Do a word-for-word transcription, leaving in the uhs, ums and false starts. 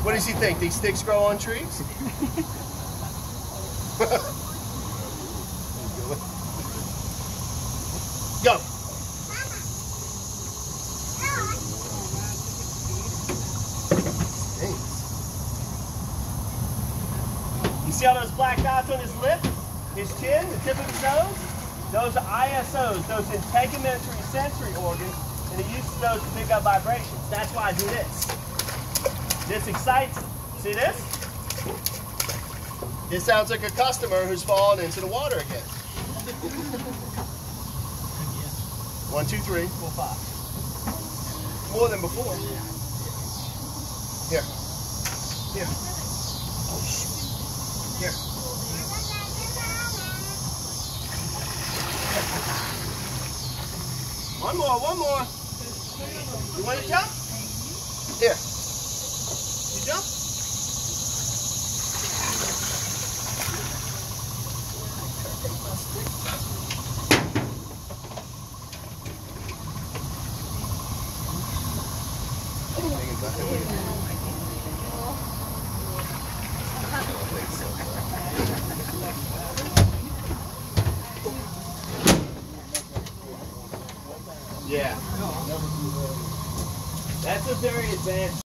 What does he think? These sticks grow on trees? Go. You see all those black dots on his lip, his chin, the tip of his nose? Those are I S Os, those integumentary sensory organs, and he uses those to pick up vibrations. That's why I do this. This excites him. See this? It sounds like a customer who's fallen into the water again. One, two, three, four, five. More than before. Here. Here. Oh, shoot. Here. One more, one more. You want to jump? Here. You jump? Yeah. That's a very advanced